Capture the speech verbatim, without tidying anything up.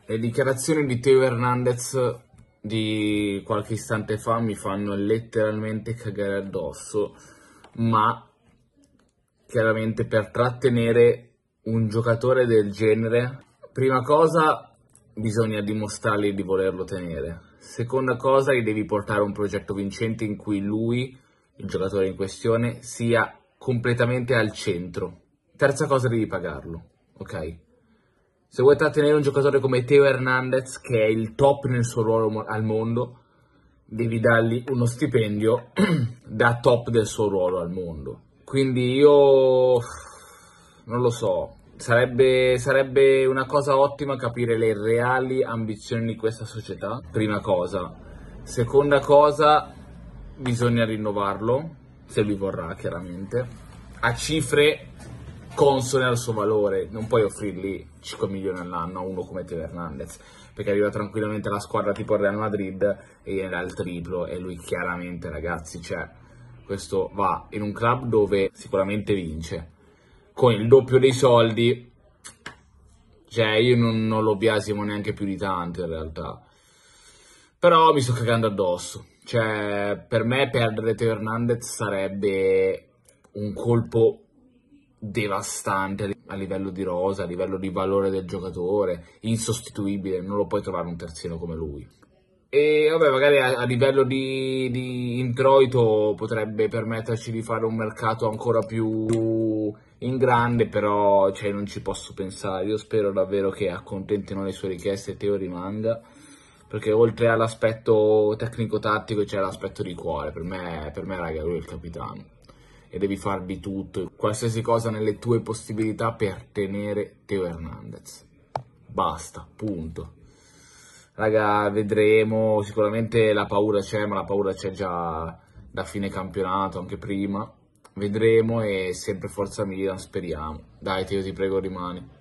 Le dichiarazioni di Teo Hernandez di qualche istante fa mi fanno letteralmente cagare addosso, ma chiaramente per trattenere un giocatore del genere, prima cosa bisogna dimostrargli di volerlo tenere, seconda cosa gli devi portare un progetto vincente in cui lui, il giocatore in questione, sia completamente al centro, terza cosa devi pagarlo, ok? Se vuoi trattenere un giocatore come Teo Hernandez, che è il top nel suo ruolo al mondo, devi dargli uno stipendio da top del suo ruolo al mondo. Quindi io non lo so, sarebbe, sarebbe una cosa ottima capire le reali ambizioni di questa società, prima cosa. Seconda cosa, bisogna rinnovarlo, se lui vorrà chiaramente, a cifre consone al suo valore. Non puoi offrirgli cinque milioni all'anno a uno come Teo Hernandez, perché arriva tranquillamente alla squadra tipo il Real Madrid e viene dal triplo, e lui chiaramente, ragazzi, cioè, questo va in un club dove sicuramente vince, con il doppio dei soldi, cioè io non, non lo biasimo neanche più di tanto in realtà, però mi sto cagando addosso. Cioè, per me perdere Teo Hernandez sarebbe un colpo devastante a livello di rosa, a livello di valore del giocatore, insostituibile, non lo puoi trovare un terzino come lui. E vabbè, magari a, a livello di, di introito potrebbe permetterci di fare un mercato ancora più in grande, però cioè, non ci posso pensare. Io spero davvero che accontentino le sue richieste e Teo rimanga, perché oltre all'aspetto tecnico-tattico c'è l'aspetto di cuore. Per me, per me raga, lui è il capitano e devi far di tutto, qualsiasi cosa nelle tue possibilità per tenere Teo Hernandez. Basta, punto. Raga, vedremo, sicuramente la paura c'è, ma la paura c'è già da fine campionato, anche prima. Vedremo, e sempre forza Milan, speriamo. Dai Teo, ti prego, rimani.